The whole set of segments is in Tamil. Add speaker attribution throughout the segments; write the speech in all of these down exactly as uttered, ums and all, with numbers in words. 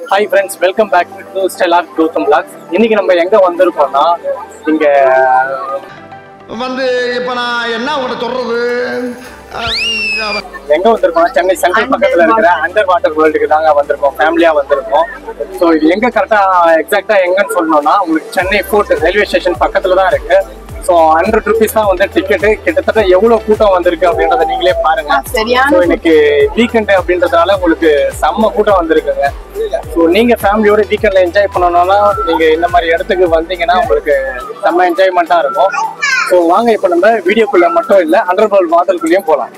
Speaker 1: Hi friends, welcome back to Stellar Gautam Vlogs. இன்னைக்கு நம்ம எங்க வந்திருக்கோம்னா இங்க
Speaker 2: வந்து இப்ப நான் என்ன உங்கள்ட்ட சொல்றது
Speaker 1: எங்க வந்திருக்கோம் சென்னை சென்ட்ரல் பக்கத்துல இருக்கிற அண்டர் வாட்டர் வேர்ல்டுக்கு தாங்க வந்திருக்கோம். ஃபேமிலியா வந்திருக்கோம். ஸோ இது எங்க கரெக்டா எக்ஸாக்டா எங்கன்னு சொல்லணும்னா உங்களுக்கு சென்னை போர்ட் ரயில்வே ஸ்டேஷன் பக்கத்துல தான் இருக்கு. ஸோ ஹண்ட்ரட் ருபீஸ் தான் வந்து டிக்கெட்டு. கிட்டத்தட்ட எவ்வளவு கூட்டம் வந்திருக்கு அப்படின்றத நீங்களே பாருங்க. ஸோ இன்னைக்கு வீக்கெண்டு அப்படின்றதுனால உங்களுக்கு செம்ம கூட்டம் வந்திருக்குங்க. ஸோ நீங்க ஃபேமிலியோட வீக்கெண்ட்ல என்ஜாய் பண்ணணும்னா நீங்க இந்த மாதிரி இடத்துக்கு வந்தீங்கன்னா உங்களுக்கு செம்ம என்ஜாய்மெண்ட்டா இருக்கும். ஸோ வாங்க இப்போ நம்ம வீடியோக்குள்ள மட்டும் இல்லை அண்டர் வேர்ல்ட் வாட்டருக்குள்ளேயும் போகலாம்.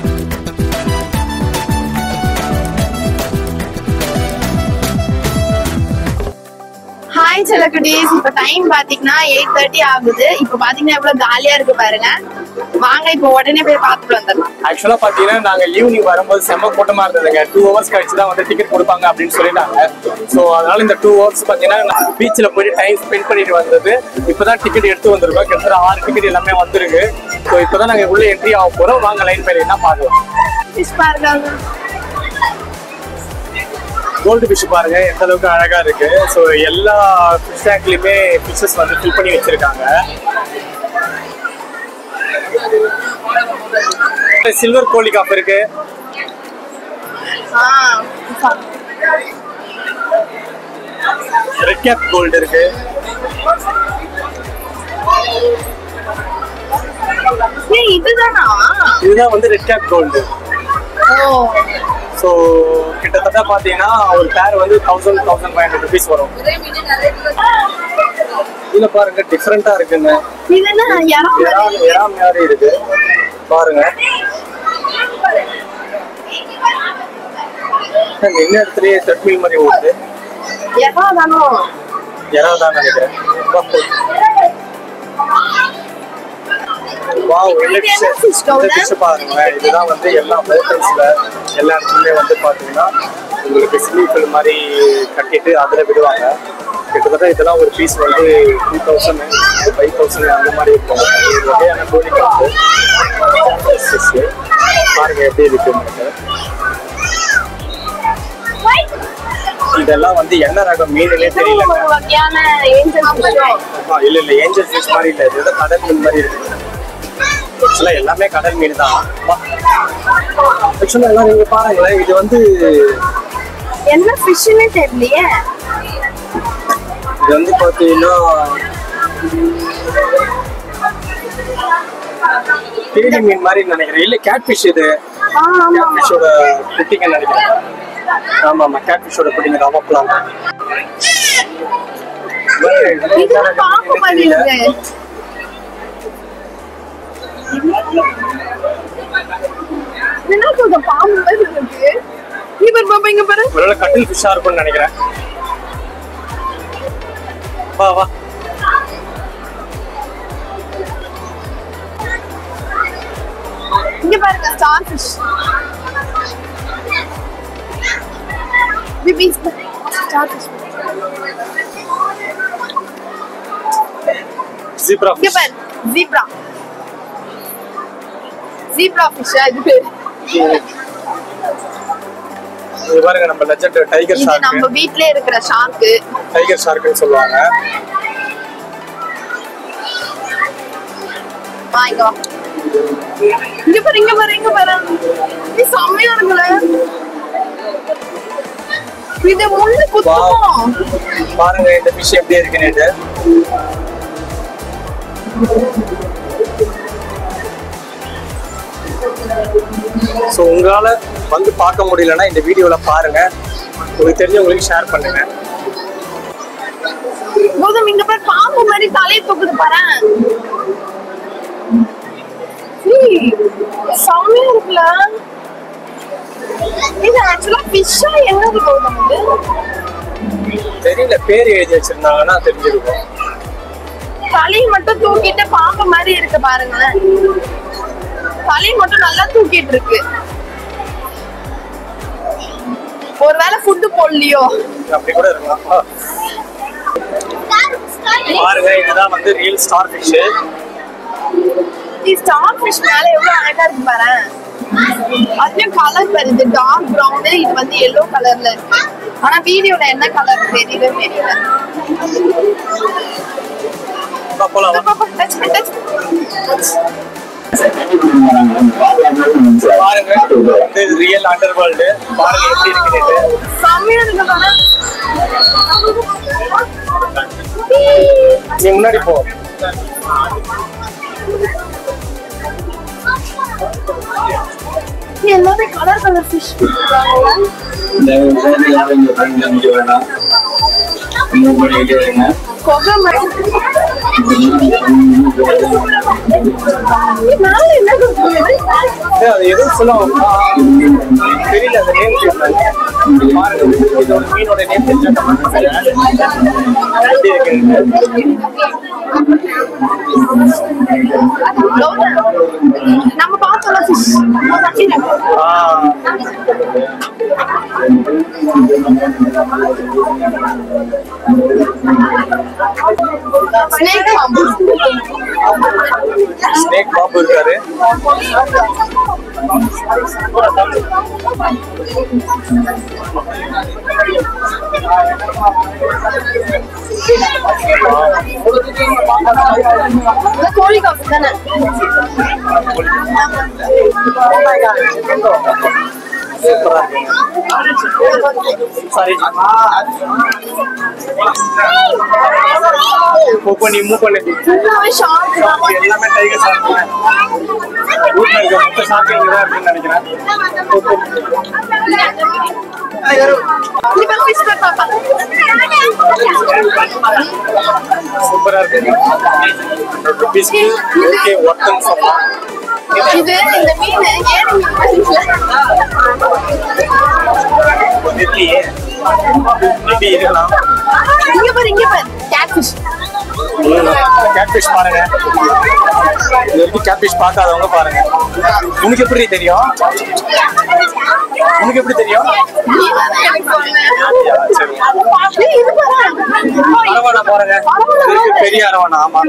Speaker 3: ஹாய் செல்லக்குட்டீஸ், இப்ப டைம் பாத்தீங்கன்னா எயிட் தேர்ட்டி ஆகுது. இப்ப பாத்தீங்கன்னா எவ்வளவு ஜாலியா இருக்கு பாருங்க. வாங்க இப்ப உடனே போய் பார்த்துட்டு வந்துடலாம்.
Speaker 1: ஆக்சுவலா பாத்தீங்கன்னா நாங்க ஈவினிங் வரும்போது செம்ம கூட்டமா இருந்ததுங்க. டூ ஹவர்ஸ் கழிச்சு தான் வந்து டிக்கெட் கொடுப்பாங்க அப்படின்னு சொல்லிட்டாங்க. ஸோ அதனால இந்த டூ ஹவர்ஸ் பாத்தீங்கன்னா பீச்சில் போயிட்டு டைம் ஸ்பெண்ட் பண்ணிட்டு வந்தது. இப்பதான் டிக்கெட் எடுத்து வந்திருக்கோம். கிட்டத்தட்ட ஆறு டிக்கெட் எல்லாமே வந்துருக்கு. ஸோ இப்பதான் நாங்க உள்ள என்ட்ரி ஆக போறோம். வாங்க லைன் பையில என்ன பார்க்கலாம்.
Speaker 3: ஃபிஷ் பாருங்க,
Speaker 1: கோல்டு ஃபிஷ் பாருங்க எந்த அளவுக்கு அழகா இருக்கு. ஸோ எல்லா ஃபிஷ் டேங்க்லயுமே ஃபிஷஸ் வந்து ஃபில் பண்ணி வச்சிருக்காங்க. சில்வர் கோழி காப் இருக்கு. ரெட் கேப் கோல்டு இருக்கு.
Speaker 3: இதுதானா?
Speaker 1: இதுதான் வந்து ரெட் கேப் கோல்டு. ஸோ கிட்டத்தட்ட பார்த்தீங்கன்னா ஒரு பேர் வந்து thousand thousand five hundred rupees வரும். இதுல பாருங்க டிஃப்ரெண்டா இருக்குங்க. எறா மாதிரி இருக்கு பாருங்க. என்ன இடத்துலயே த்ரெட்மில் மாதிரி ஓடுது. எறா தான் நினைக்கிறேன். இதுதான் வந்து எல்லா ஹோட்டல்ஸ்ல எல்லா இடத்துலயுமே வந்து பாத்தீங்கன்னா உங்களுக்கு ஸ்விம்மிங் பூல் மாதிரி கட்டிட்டு அதுல விடுவாங்க. கிட்டத்தட்ட இதெல்லாம் ஒரு பீஸ் வந்து டூ தௌசண்ட் ஃபைவ் தௌசண்ட் அந்த மாதிரி இருக்கும். வகையான கோழி காப்பு பாருங்க எப்படி இருக்கு. இதெல்லாம் வந்து என்ன ரகம் மீனுன்னே தெரியல. இல்ல இல்ல ஏஞ்சல் ஃபிஷ் மாதிரி இல்ல, இது கடல் மீன் மாதிரி இருக்கு. ஆக்சுவலா எல்லாமே கடல் மீன் தான். ஆக்சுவலா எல்லாம் நீங்க பாருங்களேன், இது வந்து
Speaker 3: என்ன ஃபிஷ்னே தெரியலையே.
Speaker 1: இது வந்து பாத்தீங்கன்னா தேடி மீன் மாதிரி நினைக்கிறேன். இல்ல கேட் ஃபிஷ். இது கேட் ஃபிஷோட குட்டிங்க நினைக்கிறேன். ஆமா ஆமா கேட் ஃபிஷோட குட்டிங்க தான் வாப்பலாம்.
Speaker 3: இது பாம்பு மாதிரி இருக்கு. என்ன சொல்ற பாம்பு மாதிரி இருக்கு. இவர் பாப்பா இங்க பாரு.
Speaker 1: ஒருவேளை கட்டில் ஃபிஷ்ஷா இருக்கும்னு நினைக்கிறேன். வா வா.
Speaker 3: இங்க பாருங்க ஸ்டார் ஃபிஷ். பிபி ஸ்டார் ஃபிஷ்.
Speaker 1: ஜீப்ரா.
Speaker 3: இங்க பாரு ஜீப்ரா. ஜீப்ரா ஃபிஷ் இது பேரு.
Speaker 1: இது பாருங்க நம்ம லெஜெண்ட் டைகர் ஷார்க்.
Speaker 3: இது நம்ம வீட்லயே இருக்கிற ஷார்க்.
Speaker 1: டைகர் ஷார்க்னு சொல்லுவாங்க.
Speaker 3: வாங்க. இங்க பாரு இங்க பாரு இங்க பாரு. இது செமையா இருக்குல. இது முள்ளு குத்தும்.
Speaker 1: பாருங்க இந்த ஃபிஷ் எப்படி இருக்குன்னு. ஸோ உங்களால வந்து பார்க்க முடியலன்னா இந்த வீடியோல பாருங்க. உங்களுக்கு தெரிஞ்சவங்களுக்கு ஷேர் பண்ணுங்க.
Speaker 3: போதும் இங்க பாரு பாம்பு மாதிரி தலையை தூக்குது பாரு. செமையா இருக்குல்ல. இது ஆக்சுவலா ஃபிஷ்ஷா என்னது போதும்
Speaker 1: தெரியல, பேர் எழுதி வச்சிருந்தாங்கன்னா தெரிஞ்சிருக்கும்.
Speaker 3: தலையை மட்டும் தூக்கிட்டு பாம்பு மாதிரி இருக்கு பாருங்களேன். தலையை மட்டும் நல்லா தூக்கிட்டு இருக்கு. ஒருவேளை ஃபுட் போடலையோ
Speaker 1: அப்படி கூட இருக்கலாம். பாருங்க இதுதான் வந்து ரியல் ஸ்டார் ஃபிஷ்.
Speaker 3: இந்த ஸ்டார் ஃபிஷ் மேல எவ்வளவு அழகா இருக்கு பாரு. அதுலயும் கலர் வருது டார்க் பிரவுன். இது வந்து எல்லோ கலர்ல இருக்கு. ஆனா வீடியோல என்ன கலர் தெரியல தெரியல.
Speaker 1: போலாம்
Speaker 3: டச் டச்
Speaker 1: பாருங்க, இது ரியல் அண்டர் வேர்ல்டு. பாருங்க எப்படி இருக்குன்னு.
Speaker 3: செம்மையா இருக்கு பாரு.
Speaker 1: நீ முன்னாடி போ.
Speaker 3: எல்லாமே கலர் கலர் ஃபிஷ்
Speaker 1: அது எதுவும் சொல்லுவாங்க தெரியல. அந்த நேம் பாருங்க, இதோட மீனோட நேம் தெரிஞ்சா
Speaker 3: நம்ம பார்த்தோம்ல ஃபிஷ் ஸ்னேக் பாம்பு.
Speaker 1: ஸ்னேக் பாம்பு இருக்காரு.
Speaker 3: கோழி காப்பு தானே.
Speaker 1: சாரி மூவ் பண்ணி மூவ் பண்ணி எல்லாமே டைகர் சாப்பிடுங்க. ஊர்ல இருக்க மொத்த ஷாப்பிங் தான் இருக்குன்னு நினைக்கிறேன். சூப்பரா இருக்கு. ஓகே ஒர்க்குன்னு சொல்லலாம்.
Speaker 3: இது இந்த மீன் ஏழு இங்க பாரு இங்க பாரு கேட்ஃபிஷ்.
Speaker 1: கேட்ஃபிஷ் பாருங்க. இது வரைக்கும் கேட்ஃபிஷ் பார்க்காதவங்க பாருங்க. உனக்கு எப்படி தெரியும்? உனக்கு எப்படி தெரியும்? அரவணா பாருங்க, பெரிய அரவணா. ஆமா,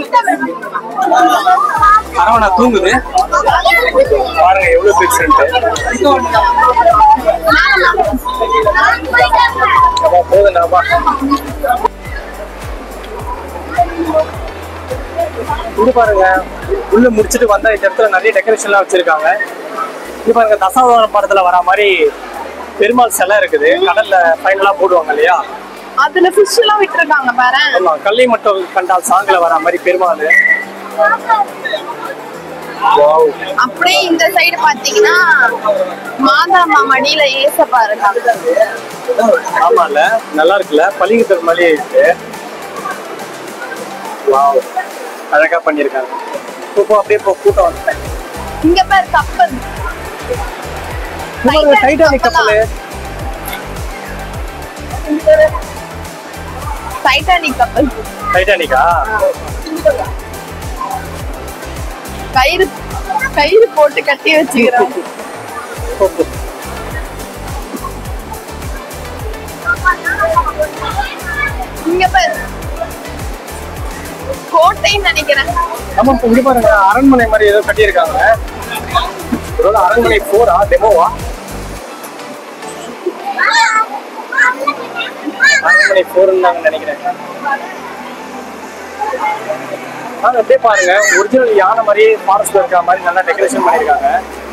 Speaker 1: அரவணா தூங்குது பாருங்க, எவ்வளவு பெருசுன்ட்டு. போதுனாப்பா. இது பாருங்க, உள்ள முடிச்சுட்டு வந்தா இந்த இடத்துல நிறைய டெக்கரேஷன் எல்லாம் வச்சிருக்காங்க. இது பாருங்க, தசாவதாரம் படத்துல வர மாதிரி பெருமாள் சிலை இருக்குது. கடல்ல ஃபைனலா போடுவாங்க இல்லையா,
Speaker 3: அதுல ஃபிஷ் எல்லாம் விட்டுருக்காங்க பாரு.
Speaker 1: ஆமா, கல்லை மட்டும் கண்டால் சாங்ல வர மாதிரி பெருமாள்.
Speaker 3: அப்படியே இந்த சைடு பாத்தீங்கன்னா மாதாம்மா மடியில ஏசப்பா இருக்காங்க.
Speaker 1: ஆமால, நல்லா இருக்குல்ல, பளிங்கு பெருமாளே இருக்கு. வாவ், அழகா பண்ணிருக்காங்க. இப்போ அப்படியே போ, கூட்டம் வந்துட்டேன்.
Speaker 3: இங்க பாரு கப்பல்,
Speaker 1: டைட்டானிக் கப்பல்.
Speaker 3: டைட்டானிக் கப்பல்.
Speaker 1: டைட்டானிக்கா?
Speaker 3: கயிறு கயிறு போட்டு கட்டி வச்சுக்கிறாங்க. இங்க பாரு கோட்டைன்னு நினைக்கிறேன்.
Speaker 1: ஆமா, இங்க பாருங்க, அரண்மனை மாதிரி ஏதோ கட்டியிருக்காங்க. இதோட அரண்மனை போரா டெமோவா? அரண்மனை போர்ன்னு நாங்க நினைக்கிறேன். ஆனா அப்படியே பாருங்க, ஒரிஜினல் யானை மாதிரி ஃபாரஸ்ட்ல இருக்கிற மாதிரி நல்லா டெக்கரேஷன் பண்ணிருக்காங்க.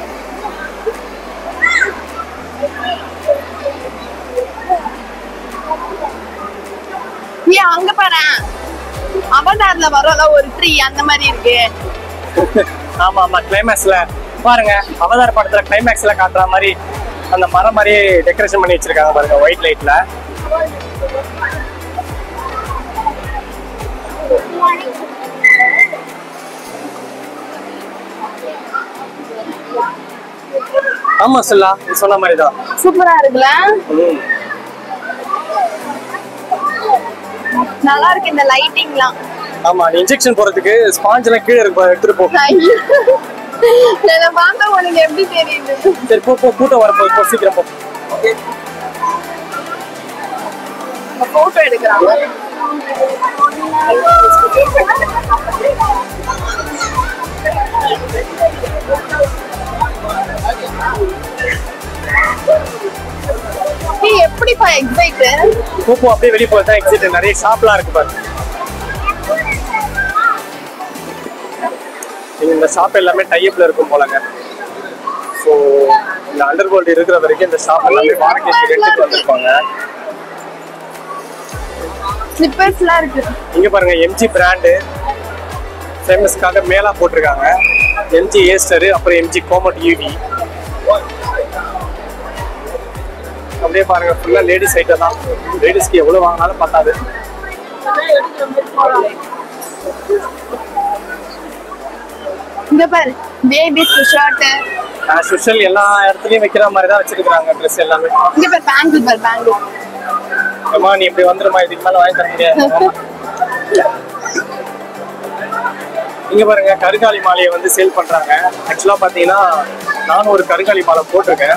Speaker 3: ஏன் அங்க பாரு, அவதார்ல வரல ஒரு ட்ரீ அந்த மாதிரி இருக்கு.
Speaker 1: ஆமா ஆமா, கிளைமேக்ஸ்ல பாருங்க, அவதார் படத்துல கிளைமேக்ஸ்ல காட்டுற மாதிரி அந்த மரம் மாதிரி டெக்கரேஷன் பண்ணி வச்சிருக்காங்க பாருங்க, ஒயிட் லைட்ல. ஆமா சொல்லா, நீ சொன்ன மாதிரிதான்.
Speaker 3: சூப்பரா இருக்குல்ல, நல்லா இருக்கு இந்த லைட்டிங்லாம்.
Speaker 1: ஆமா, நீ இன்ஜெக்ஷன் போறதுக்கு ஸ்பாஞ்ச் எல்லாம் கீழே இருக்கு, எடுத்துட்டு போ.
Speaker 3: இத பார்த்தா உனக்கு எப்படி தெரியுது?
Speaker 1: சரி போ போ, கூட்டம் வர போ, சீக்கிரம் போ.
Speaker 3: போட்டோ எடுக்கிறாங்க. ஏய் எப்படிப்பா எக்ஸைட்
Speaker 1: பூப்பு அப்படியே வெளியே போய் தான் எக்ஸிட் நிறைய ஷாப்லாம் இருக்கு பாருங்க. இந்த ஷாப் எல்லாமே டைப்ல இருக்கும் போலங்க. ஸோ இந்த அண்டர் வேர்ல்டு இருக்கிற வரைக்கும் இந்த ஷாப் எல்லாமே வாடகைக்கு ரெண்டுக்கு வந்திருப்பாங்க.
Speaker 3: ஸ்லிப்பர்ஸ்லாம் இருக்கு.
Speaker 1: இங்க பாருங்க எம்ஜி பிராண்டு ஃபேமஸ்க்காக மேலா போட்டிருக்காங்க. எம்ஜி ஏஸ்டர், அப்புறம் எம்ஜி கோமட் யூவி. அப்படியே பாருங்க ஃபுல்லா லேடிஸ் ஐட்டம் தான். லேடிஸ்க்கு எவ்வளவு வாங்கினாலும் பத்தாது.
Speaker 3: இங்க பாரு பேபிஸ் ஷர்ட்
Speaker 1: ஸ்பெஷல் எல்லா இடத்துலயும் வைக்கிற மாதிரி தான் வச்சிருக்காங்க ட்ரெஸ் எல்லாமே.
Speaker 3: இங்க பாரு பேங்கிள் பாரு பேங்கிள்.
Speaker 1: அம்மா நீ இப்படி வந்துருமா, இதுக்கு மேல வாங்கி தர முடியாது. இங்க பாருங்க கருங்காலி மாலையை வந்து சேல் பண்றாங்க. ஆக்சுவலா பாத்தீங்கன்னா நானும் ஒரு கருங்காலி மாலை போட்டிருக்கேன்.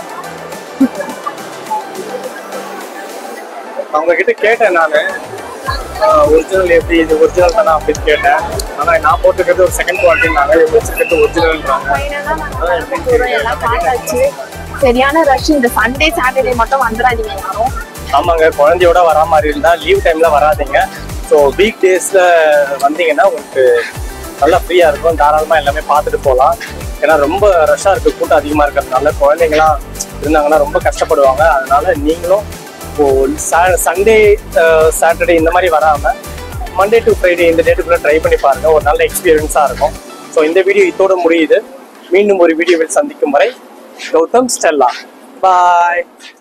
Speaker 1: அவங்க கிட்ட கேட்டேன் நானு ஒரிஜினல் எப்படி, இது ஒரிஜினல் தானே அப்படின்னு கேட்டேன். ஆனா நான் போட்டுக்கிறது ஒரு செகண்ட் குவாலிட்டினாங்க, இவங்க வச்சிருக்கிறது ஒரிஜினல்ன்றாங்க.
Speaker 3: எல்லாம் பார்த்தாச்சு. சரியான ரஷ். இந்த சண்டே சாட்டர்டே மட்டும் வந்துடாதீங்க யாரும்.
Speaker 1: ஆமாங்க, குழந்தையோட வரா மாதிரி இருந்தா லீவ் டைம்ல வராதிங்க. ஸோ வீக் டேஸ்ல வந்தீங்கன்னா உங்களுக்கு நல்லா ஃப்ரீயா இருக்கும், தாராளமா எல்லாமே பார்த்துட்டு போகலாம். ஏன்னா ரொம்ப ரஷ்ஷா இருக்கு, கூட்டம் அதிகமா இருக்கிறதுனால குழந்தைங்களாம் இருந்தாங்கன்னா ரொம்ப கஷ்டப்படுவாங்க. அதனால நீங்களும் இப்போ சண்டே சாட்டர்டே இந்த மாதிரி வராம மண்டே டு ஃப்ரைடே இந்த டேட்டுக்குள்ள ட்ரை பண்ணி பாருங்க, ஒரு நல்ல எக்ஸ்பீரியன்ஸா இருக்கும். ஸோ இந்த வீடியோ இதோட முடியுது. மீண்டும் ஒரு வீடியோவில் சந்திக்கும் வரை கௌதம் ஸ்டெல்லா பாய்.